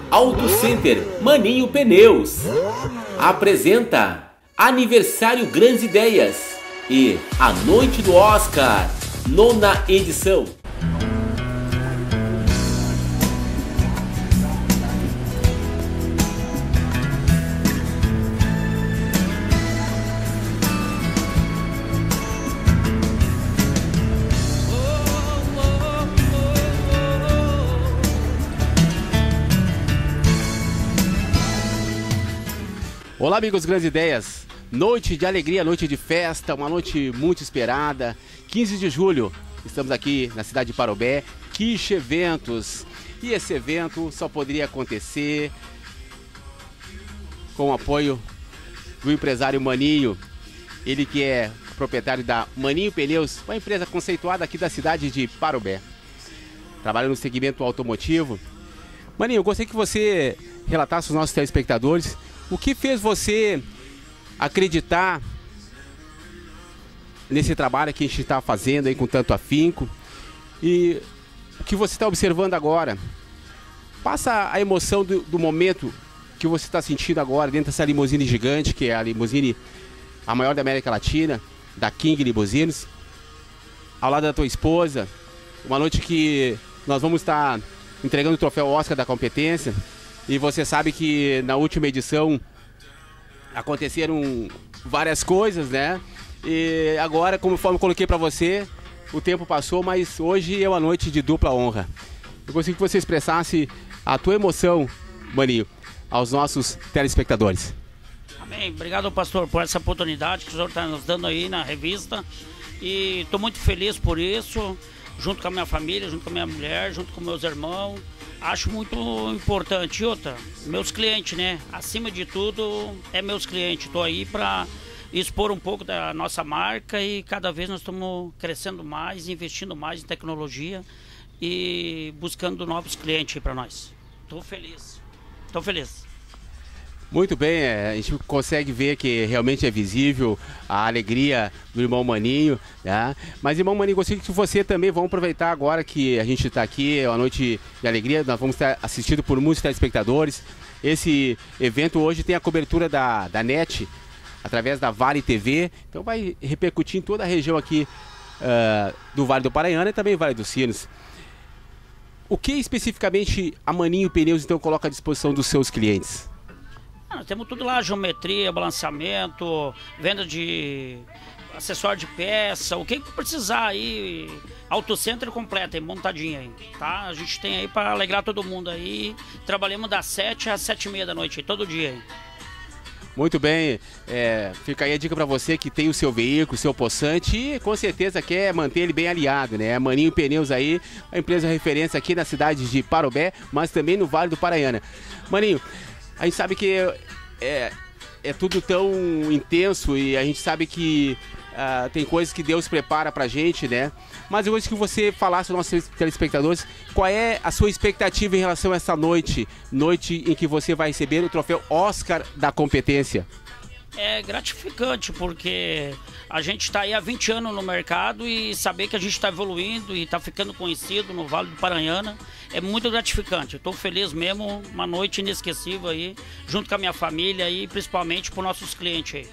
Auto Center Maninho Pneus apresenta Aniversário Grandes Ideias e A Noite do Oscar, 9ª edição. Olá, amigos Grandes Ideias, noite de alegria, noite de festa, uma noite muito esperada, 15 de julho, estamos aqui na cidade de Parobé, Quiche Eventos, e esse evento só poderia acontecer com o apoio do empresário Maninho, ele que é proprietário da Maninho Pneus, uma empresa conceituada aqui da cidade de Parobé, trabalha no segmento automotivo. Maninho, eu gostaria que você relatasse aos nossos telespectadores o que fez você acreditar nesse trabalho que a gente está fazendo aí com tanto afinco e o que você está observando agora. Passa a emoção do momento que você está sentindo agora dentro dessa limusine gigante, que é a limusine a maior da América Latina, da King Limousines, ao lado da tua esposa, uma noite que nós vamos estar entregando o troféu Oscar da competência. E você sabe que na última edição aconteceram várias coisas, né? E agora, conforme eu coloquei para você, o tempo passou, mas hoje é uma noite de dupla honra. Eu gostaria que você expressasse a tua emoção, Maninho, aos nossos telespectadores. Amém. Obrigado, pastor, por essa oportunidade que o senhor está nos dando aí na revista. E estou muito feliz por isso, junto com a minha família, junto com a minha mulher, junto com meus irmãos. Acho muito importante. Outra, meus clientes, né? Acima de tudo, é meus clientes. Estou aí para expor um pouco da nossa marca e cada vez nós estamos crescendo mais, investindo mais em tecnologia e buscando novos clientes para nós. Estou feliz. Estou feliz. Muito bem, a gente consegue ver que realmente é visível a alegria do irmão Maninho, né? Mas, irmão Maninho, gostaria que você também, vamos aproveitar agora que a gente está aqui, é uma noite de alegria, nós vamos estar assistindo por muitos telespectadores. Esse evento hoje tem a cobertura da NET, através da Vale TV, então vai repercutir em toda a região aqui do Vale do Paranhana e também Vale dos Sinos. O que especificamente a Maninho Pneus então coloca à disposição dos seus clientes? Nós temos tudo lá, geometria, balanceamento, venda de acessório de peça, o que precisar aí, Auto Center completo aí, montadinho aí, tá? A gente tem aí para alegrar todo mundo aí, trabalhamos das 7 às 7h30 da noite, aí, todo dia aí. Muito bem, fica aí a dica para você que tem o seu veículo, o seu possante e com certeza quer manter ele bem aliado, né? Maninho Pneus aí, a empresa referência aqui na cidade de Parobé, mas também no Vale do Paranhana. Maninho, a gente sabe que é tudo tão intenso e a gente sabe que tem coisas que Deus prepara pra gente, né? Mas eu gostaria que você falasse aos nossos telespectadores qual é a sua expectativa em relação a essa noite em que você vai receber o troféu Oscar da competência. É gratificante porque a gente está aí há 20 anos no mercado e saber que a gente está evoluindo e está ficando conhecido no Vale do Paranhana é muito gratificante. Estou feliz mesmo, uma noite inesquecível aí, junto com a minha família e principalmente para os nossos clientes aí.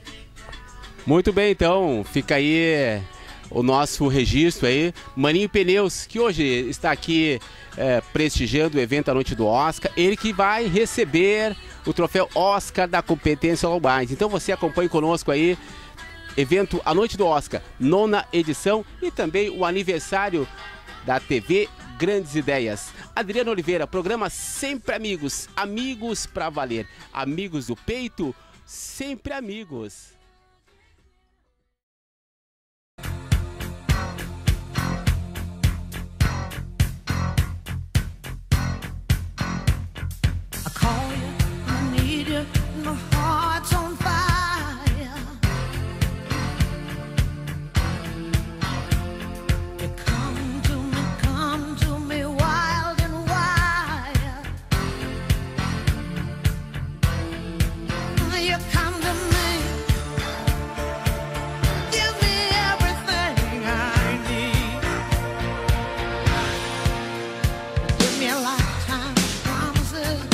Muito bem, então fica aí o nosso registro aí, Maninho Pneus, que hoje está aqui prestigiando o evento A Noite do Oscar, ele que vai receber o troféu Oscar da competência globais. Então você acompanhe conosco aí, evento A Noite do Oscar, 9ª edição e também o aniversário da TV Grandes Ideias. Adriano Oliveira, programa Sempre Amigos, amigos pra valer, amigos do peito, sempre amigos. Me a lifetime of promises.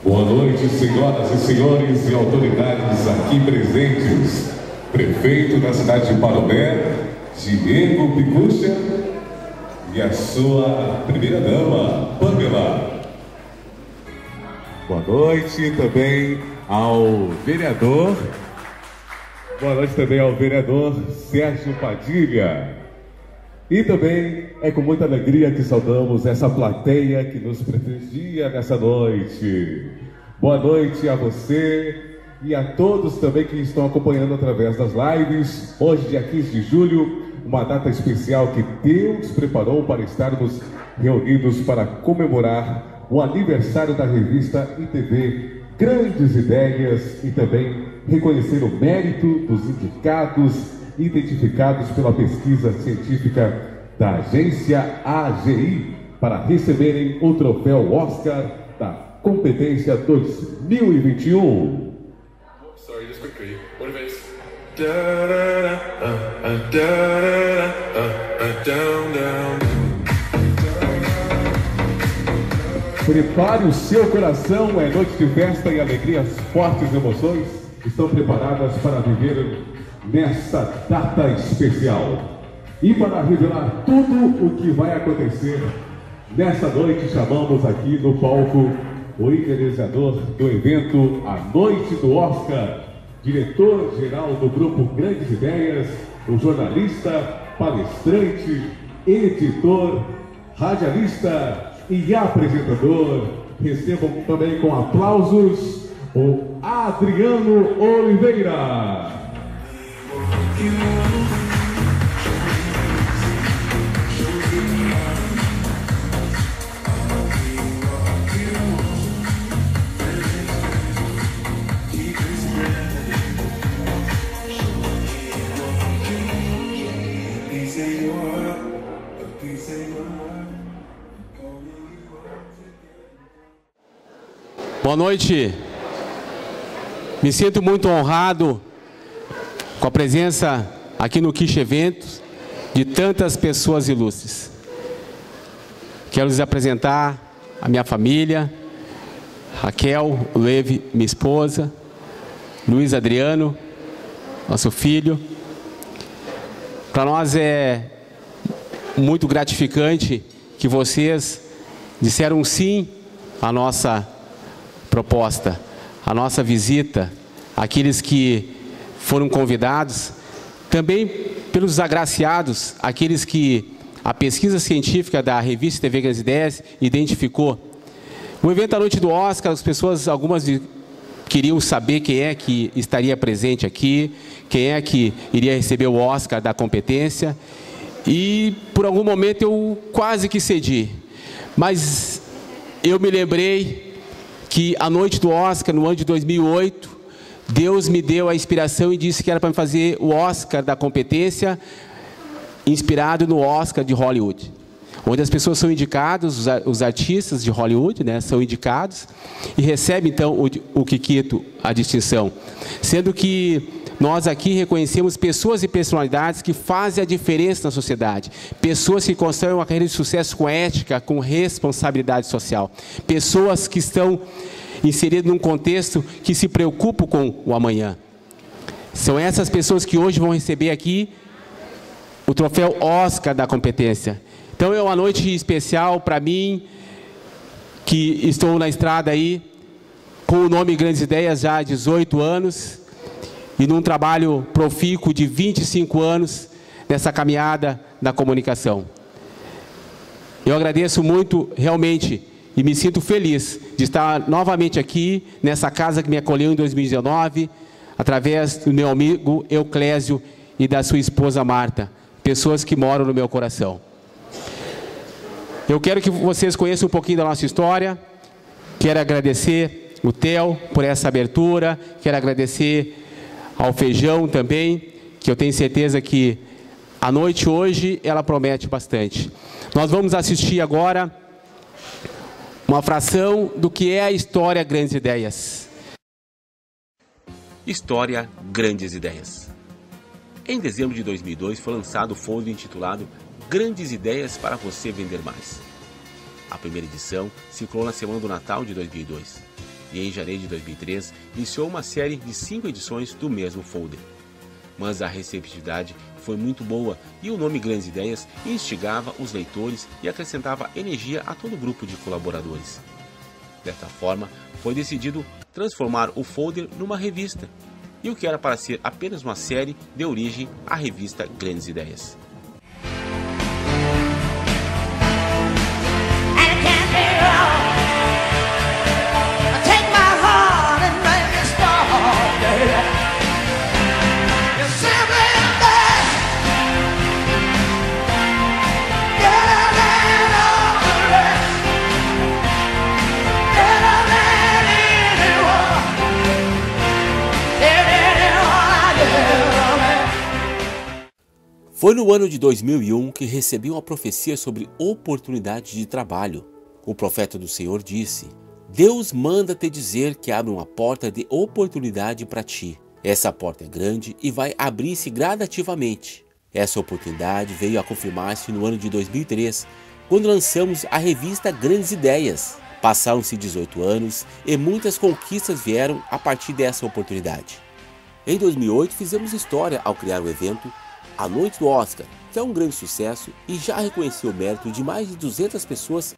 Boa noite, senhoras e senhores e autoridades aqui presentes. Prefeito da cidade de Parobé, Diego Picucha, e a sua primeira-dama, Pamela. Boa noite também ao vereador. Boa noite também ao vereador Sérgio Padilha. E também é com muita alegria que saudamos essa plateia que nos prestigia nessa noite. Boa noite a você e a todos também que estão acompanhando através das lives. Hoje, dia 15 de julho, uma data especial que Deus preparou para estarmos reunidos para comemorar o aniversário da revista ITV Grandes Ideias e também reconhecer o mérito dos indicados identificados pela pesquisa científica da agência AGI para receberem o troféu Oscar da competência 2021. Sorry, just quickly. Outra vez. Prepare o seu coração, é noite de festa e alegrias, fortes emoções estão preparadas para viver nesta data especial. E para revelar tudo o que vai acontecer nessa noite, chamamos aqui no palco o idealizador do evento A Noite do Oscar, diretor-geral do grupo Grandes Ideias, o jornalista, palestrante, editor, radialista e apresentador. Recebam também com aplausos o Adriano Oliveira. Boa noite. Me sinto muito honrado com a presença aqui no Quiche Eventos de tantas pessoas ilustres. Quero lhes apresentar a minha família, Raquel, Levi, minha esposa, Luiz Adriano, nosso filho. Para nós é muito gratificante que vocês disseram sim à nossa proposta, à nossa visita, aqueles que foram convidados, também pelos agraciados, aqueles que a pesquisa científica da revista TV Grandes Ideias identificou. O evento à noite do Oscar, as pessoas, algumas queriam saber quem é que estaria presente aqui, quem é que iria receber o Oscar da competência, e por algum momento eu quase que cedi, mas eu me lembrei que a noite do Oscar, no ano de 2008, Deus me deu a inspiração e disse que era para me fazer o Oscar da competência, inspirado no Oscar de Hollywood, onde as pessoas são indicadas, os artistas de Hollywood, né, são indicados e recebem então o Kikito, a distinção, sendo que nós aqui reconhecemos pessoas e personalidades que fazem a diferença na sociedade, pessoas que constroem uma carreira de sucesso com ética, com responsabilidade social, pessoas que estão inseridas num contexto que se preocupam com o amanhã. São essas pessoas que hoje vão receber aqui o troféu Oscar da competência. Então é uma noite especial para mim, que estou na estrada aí, com o nome Grandes Ideias já há 18 anos, e num trabalho profícuo de 25 anos nessa caminhada da comunicação. Eu agradeço muito, realmente, e me sinto feliz de estar novamente aqui, nessa casa que me acolheu em 2019, através do meu amigo Euclésio e da sua esposa Marta, pessoas que moram no meu coração. Eu quero que vocês conheçam um pouquinho da nossa história, quero agradecer o Theo por essa abertura, quero agradecer ao Feijão também, que eu tenho certeza que a noite hoje ela promete bastante. Nós vamos assistir agora uma fração do que é a história Grandes Ideias. História Grandes Ideias. Em dezembro de 2002 foi lançado o folder intitulado Grandes Ideias para você vender mais. A primeira edição circulou na semana do Natal de 2002. e em janeiro de 2003 iniciou uma série de 5 edições do mesmo folder. Mas a receptividade foi muito boa e o nome Grandes Ideias instigava os leitores e acrescentava energia a todo o grupo de colaboradores. Desta forma, foi decidido transformar o folder numa revista, e o que era para ser apenas uma série deu origem à revista Grandes Ideias. Foi no ano de 2001 que recebi uma profecia sobre oportunidade de trabalho. O profeta do Senhor disse: Deus manda te dizer que abre uma porta de oportunidade para ti. Essa porta é grande e vai abrir-se gradativamente. Essa oportunidade veio a confirmar-se no ano de 2003, quando lançamos a revista Grandes Ideias. Passaram-se 18 anos e muitas conquistas vieram a partir dessa oportunidade. Em 2008 fizemos história ao criar o evento A Noite do Oscar, que é um grande sucesso e já reconheceu o mérito de mais de 200 pessoas.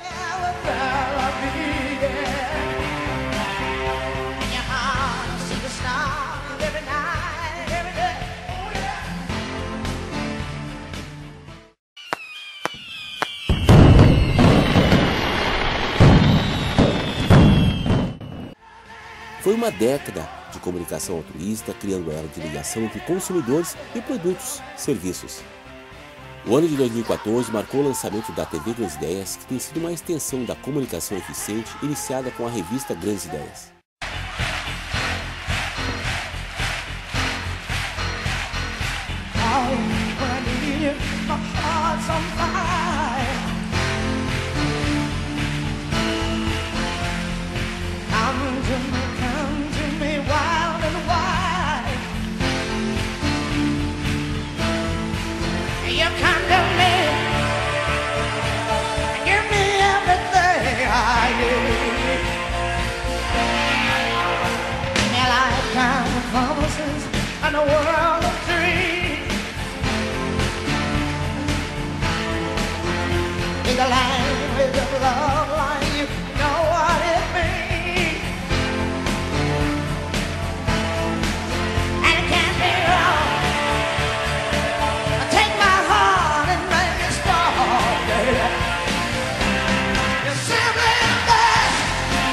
Foi uma década de comunicação altruísta, criando a era de ligação entre consumidores e produtos, serviços. O ano de 2014 marcou o lançamento da TV Grandes Ideias, que tem sido uma extensão da comunicação eficiente iniciada com a revista Grandes Ideias. And a world of dreams. In the language of love, like you know what it means. And it can't be wrong. Take my heart and make it strong, baby. You're simply the best.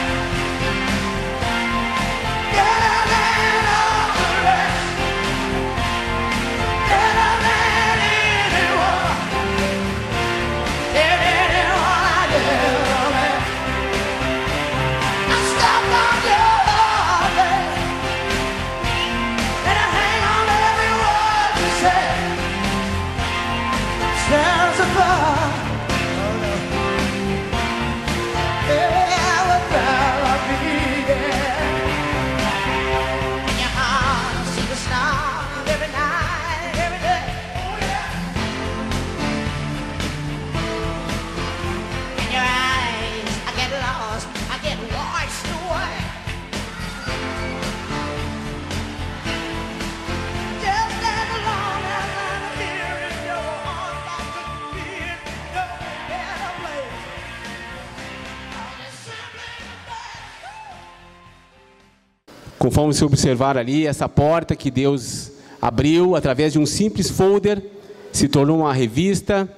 Conforme se observar ali, essa porta que Deus abriu através de um simples folder, se tornou uma revista,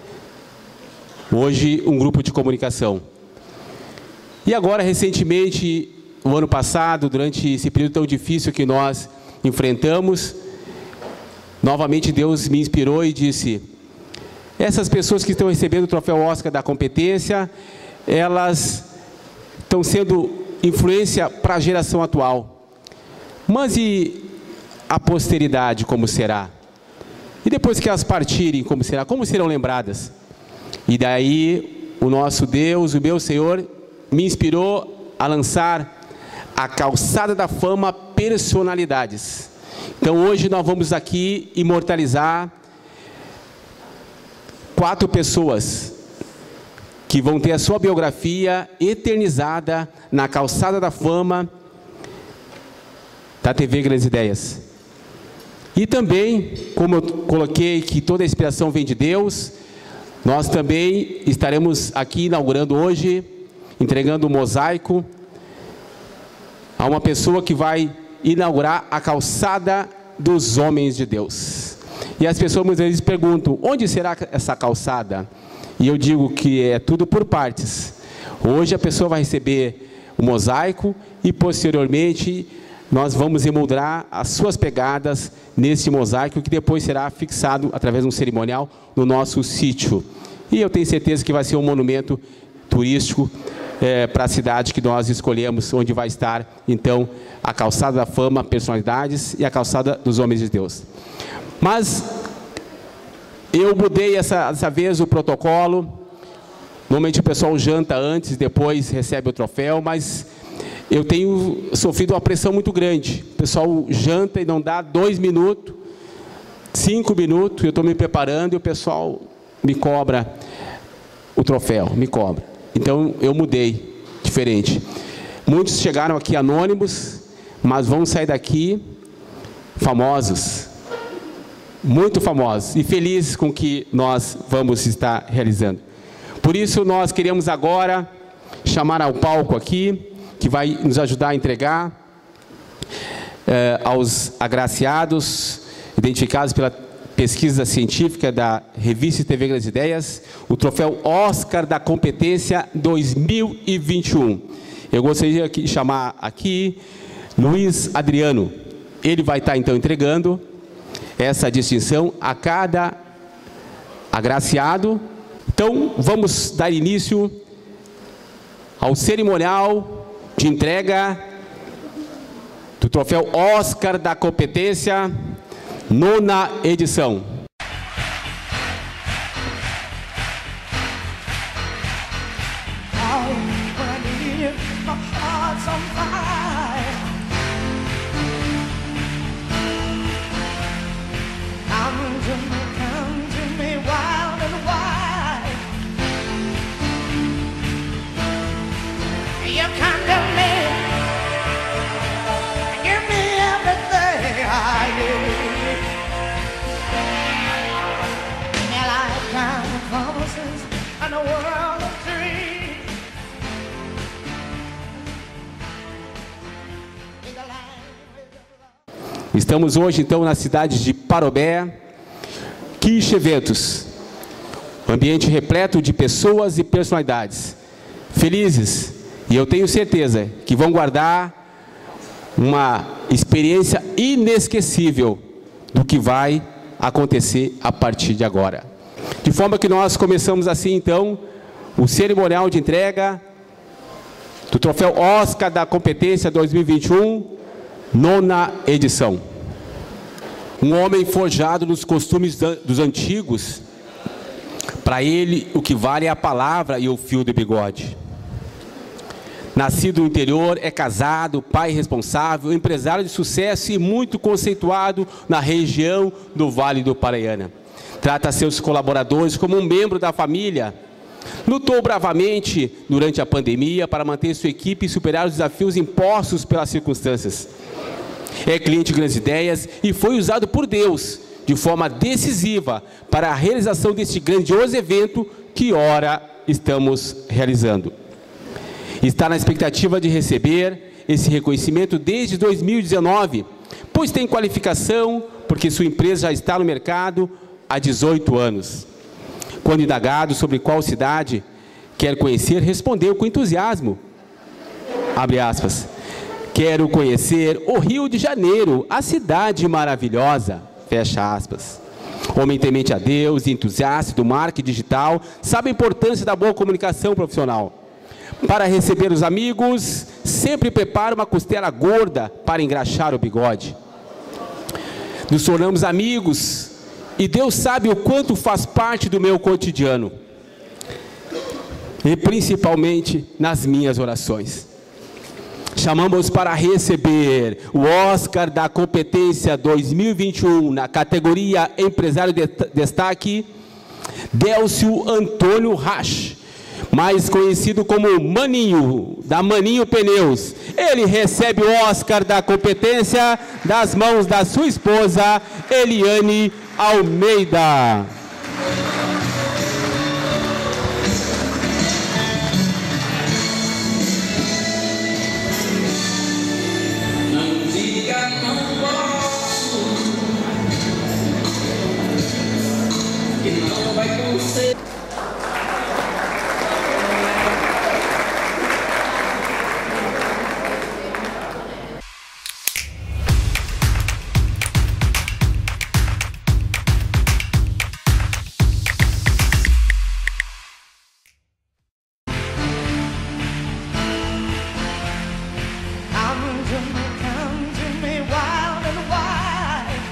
hoje um grupo de comunicação. E agora, recentemente, o ano passado, durante esse período tão difícil que nós enfrentamos, novamente Deus me inspirou e disse: essas pessoas que estão recebendo o troféu Oscar da competência, elas estão sendo influência para a geração atual. Mas e a posteridade, como será? E depois que elas partirem, como será? Como serão lembradas? E daí o nosso Deus, o meu Senhor, me inspirou a lançar a Calçada da Fama Personalidades. Então hoje nós vamos aqui imortalizar 4 pessoas que vão ter a sua biografia eternizada na calçada da fama da TV Grandes Ideias. E também, como eu coloquei que toda a inspiração vem de Deus, nós também estaremos aqui inaugurando hoje, entregando um mosaico a uma pessoa que vai inaugurar a calçada dos homens de Deus. E as pessoas muitas vezes perguntam, onde será essa calçada? E eu digo que é tudo por partes. Hoje a pessoa vai receber o mosaico e posteriormente nós vamos emoldar as suas pegadas nesse mosaico que depois será fixado através de um cerimonial no nosso sítio. E eu tenho certeza que vai ser um monumento turístico para a cidade que nós escolhemos, onde vai estar então a calçada da fama, personalidades e a calçada dos homens de Deus. Mas eu mudei essa vez o protocolo. Normalmente o pessoal janta antes, depois recebe o troféu, mas eu tenho sofrido uma pressão muito grande. O pessoal janta e não dá 2 minutos, 5 minutos, eu estou me preparando e o pessoal me cobra o troféu, me cobra. Então eu mudei, diferente. Muitos chegaram aqui anônimos, mas vão sair daqui famosos, muito famosos e felizes com o que nós vamos estar realizando. Por isso nós queremos agora chamar ao palco aqui, que vai nos ajudar a entregar aos agraciados, identificados pela pesquisa científica da revista TV Grandes Ideias, o troféu Oscar da Competência 2021. Eu gostaria de chamar aqui Luiz Adriano. Ele vai estar então entregando essa distinção a cada agraciado. Então vamos dar início ao cerimonial de entrega do troféu Oscar da Competência, 9ª edição. Estamos hoje, então, na cidade de Parobé, Quiche Eventos. Ambiente repleto de pessoas e personalidades. Felizes, e eu tenho certeza que vão guardar uma experiência inesquecível do que vai acontecer a partir de agora. De forma que nós começamos assim, então, o cerimonial de entrega do troféu Oscar da Competência 2021, 9ª edição. Um homem forjado nos costumes dos antigos, para ele o que vale é a palavra e o fio de bigode. Nascido no interior, é casado, pai responsável, empresário de sucesso e muito conceituado na região do Vale do Paraíba. Trata seus colaboradores como um membro da família. Lutou bravamente durante a pandemia para manter sua equipe e superar os desafios impostos pelas circunstâncias. É cliente de Grandes Ideias e foi usado por Deus de forma decisiva para a realização deste grandioso evento que ora estamos realizando. Está na expectativa de receber esse reconhecimento desde 2019, pois tem qualificação, porque sua empresa já está no mercado há 18 anos. Quando indagado sobre qual cidade quer conhecer, respondeu com entusiasmo, abre aspas, quero conhecer o Rio de Janeiro, a cidade maravilhosa, fecha aspas. Homem temente a Deus, entusiasta do marketing digital, sabe a importância da boa comunicação profissional. Para receber os amigos, sempre prepara uma costela gorda para engraxar o bigode. Nos tornamos amigos e Deus sabe o quanto faz parte do meu cotidiano. E principalmente nas minhas orações. Chamamos para receber o Oscar da Competência 2021 na categoria Empresário de Destaque, Délcio Antônio Rasch, mais conhecido como Maninho, da Maninho Pneus. Ele recebe o Oscar da competência das mãos da sua esposa, Eliane Almeida. Não diga não posso, que não vai conseguir. Come to me wild and wide.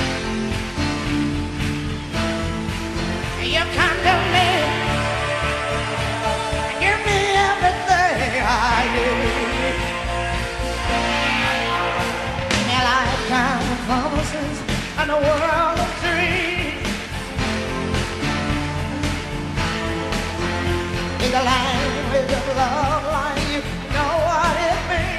You come to me, give me everything I need. A lifetime of promises and a world of dreams. In the language of love, like you know what it means.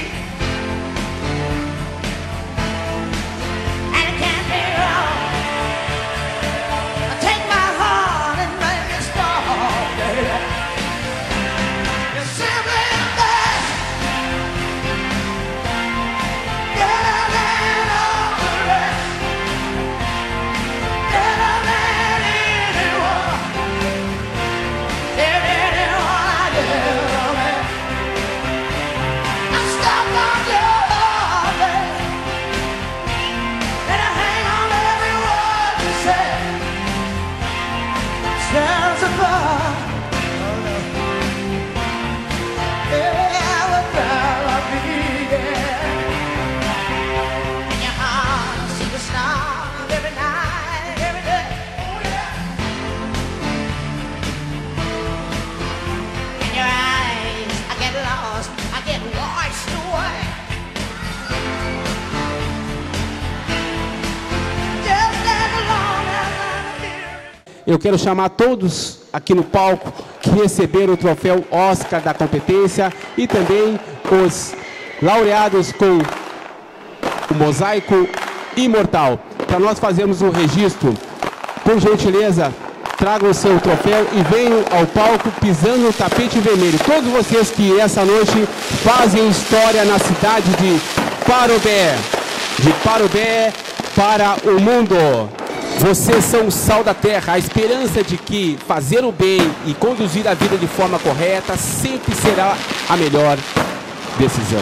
Eu quero chamar todos aqui no palco que receberam o troféu Oscar da competência e também os laureados com o mosaico imortal. Para nós fazermos um registro, por gentileza, tragam o seu troféu e venham ao palco pisando no tapete vermelho. Todos vocês que essa noite fazem história na cidade de Parobé. De Parobé para o mundo. Vocês são o sal da terra, a esperança de que fazer o bem e conduzir a vida de forma correta sempre será a melhor decisão.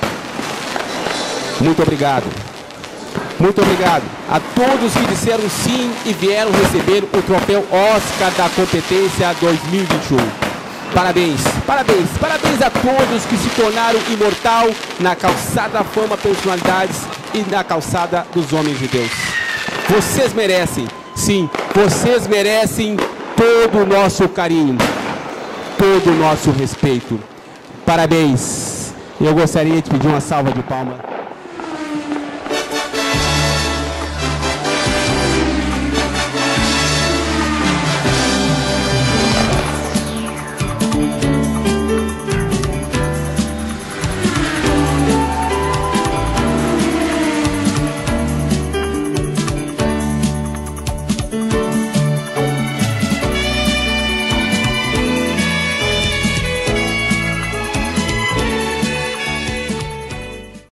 Muito obrigado. Muito obrigado a todos que disseram sim e vieram receber o troféu Oscar da competência 2021. Parabéns, parabéns, parabéns a todos que se tornaram imortal na calçada da fama personalidades e na calçada dos homens de Deus. Vocês merecem, sim, vocês merecem todo o nosso carinho, todo o nosso respeito. Parabéns. Eu gostaria de pedir uma salva de palmas.